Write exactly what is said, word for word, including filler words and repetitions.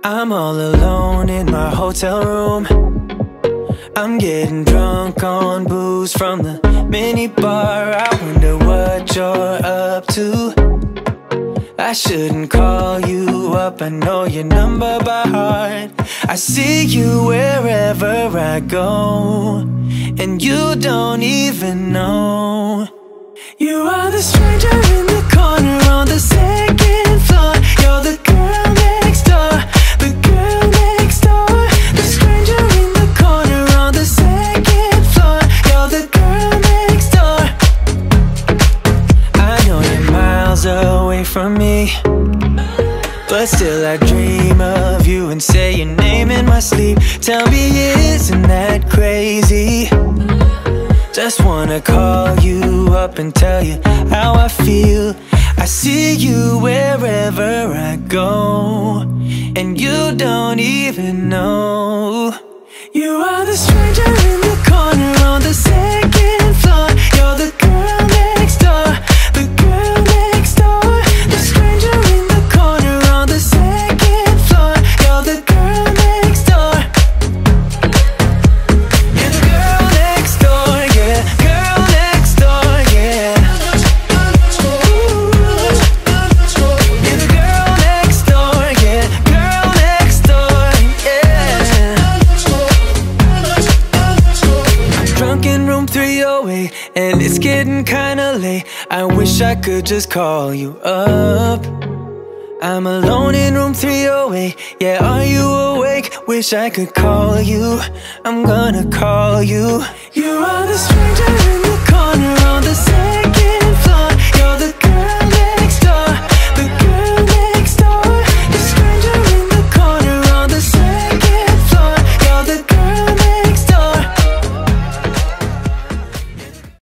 I'm all alone in my hotel room. I'm getting drunk on booze from the mini bar. I wonder what you're up to. I shouldn't call you up, I know your number by heart. I see you wherever I go, and you don't even know. You are the stranger in the corner on the second floor. You're the girl next door, the girl next door. The stranger in the corner on the second floor. You're the girl next door. I know you're miles away from me, but still I dream of you and say your name in my sleep. Tell me, isn't that crazy? Just wanna call you up and tell you how I feel. I see you wherever I go, and you don't even know. You are the stranger in the corner on the second floor. You're the girl next door, the girl next door. The stranger in the corner on the second floor. You're the girl next door. You're the girl next door, yeah. Girl next door, yeah. You're the girl next door, yeah. Girl next door, yeah. I'm drunk in room three oh eight, and it's getting kinda late. I wish I could just call you up. I'm alone in room three oh eight. Yeah, are you awake? Wish I could call you. I'm gonna call you. You are the stranger